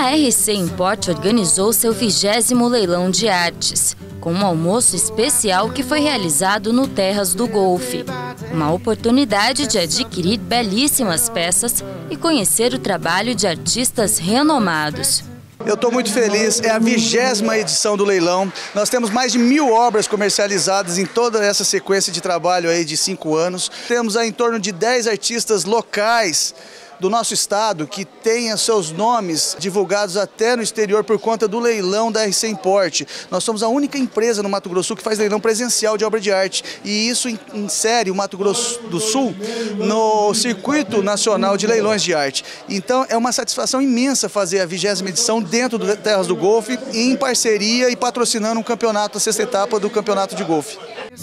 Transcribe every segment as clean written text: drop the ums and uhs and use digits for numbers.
A RC Import organizou seu 20º leilão de artes, com um almoço especial que foi realizado no Terras do Golfe. Uma oportunidade de adquirir belíssimas peças e conhecer o trabalho de artistas renomados. Eu estou muito feliz, é a 20ª edição do leilão. Nós temos mais de 1000 obras comercializadas em toda essa sequência de trabalho aí de 5 anos. Temos aí em torno de 10 artistas locais do nosso estado que tenha seus nomes divulgados até no exterior por conta do leilão da RC Import. Nós somos a única empresa no Mato Grosso do Sul que faz leilão presencial de obra de arte e isso insere o Mato Grosso do Sul no circuito nacional de leilões de arte. Então é uma satisfação imensa fazer a 20ª edição dentro do Terras do Golfe, em parceria e patrocinando um campeonato, a 6ª etapa do campeonato de golfe.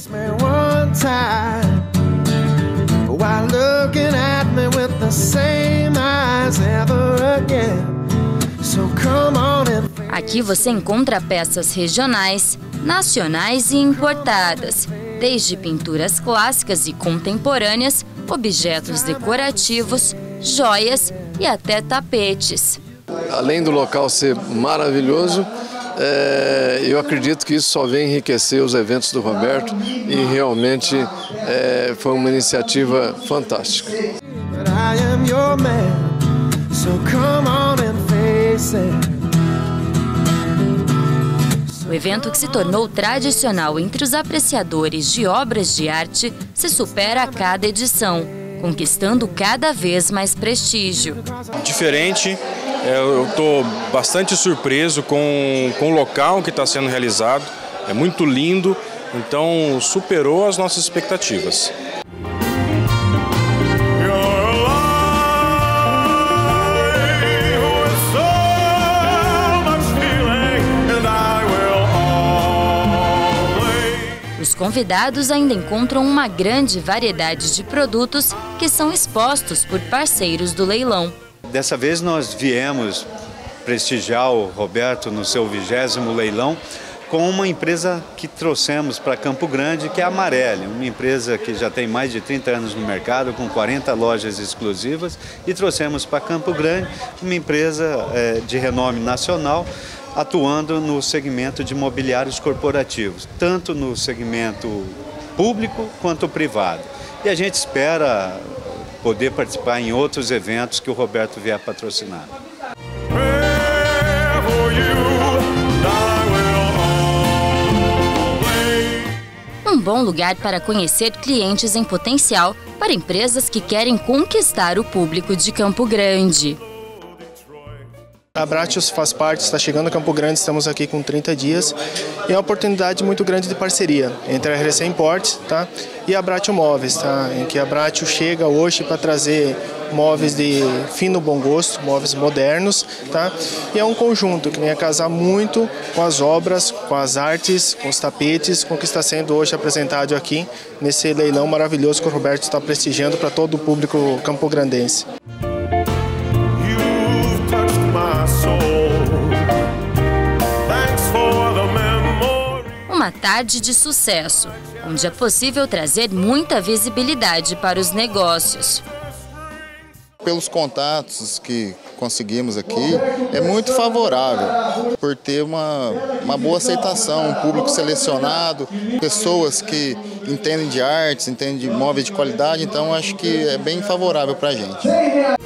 Aqui você encontra peças regionais, nacionais e importadas, desde pinturas clássicas e contemporâneas, objetos decorativos, joias e até tapetes. Além do local ser maravilhoso, eu acredito que isso só vem enriquecer os eventos do Roberto e realmente foi uma iniciativa fantástica. O evento, que se tornou tradicional entre os apreciadores de obras de arte, se supera a cada edição, conquistando cada vez mais prestígio. Diferente, eu estou bastante surpreso com o local que está sendo realizado, é muito lindo, então superou as nossas expectativas. Os convidados ainda encontram uma grande variedade de produtos que são expostos por parceiros do leilão. Dessa vez nós viemos prestigiar o Roberto no seu 20º leilão com uma empresa que trouxemos para Campo Grande, que é a Marelli, uma empresa que já tem mais de 30 anos no mercado, com 40 lojas exclusivas, e trouxemos para Campo Grande uma empresa de renome nacional, atuando no segmento de mobiliários corporativos, tanto no segmento público quanto privado. E a gente espera poder participar em outros eventos que o Roberto vier patrocinar. Um bom lugar para conhecer clientes em potencial para empresas que querem conquistar o público de Campo Grande. A Bratius faz parte, está chegando a Campo Grande, estamos aqui com 30 dias e é uma oportunidade muito grande de parceria entre a RC Import, tá, e a Bratius Móveis, tá, em que a Bratius chega hoje para trazer móveis de fino bom gosto, móveis modernos, tá, e é um conjunto que vem a casar muito com as obras, com as artes, com os tapetes, com o que está sendo hoje apresentado aqui nesse leilão maravilhoso que o Roberto está prestigiando para todo o público campograndense. Uma tarde de sucesso, onde é possível trazer muita visibilidade para os negócios. Pelos contatos que conseguimos aqui, é muito favorável por ter uma boa aceitação, um público selecionado, pessoas que entendem de artes, entendem de móveis de qualidade, então acho que é bem favorável para a gente.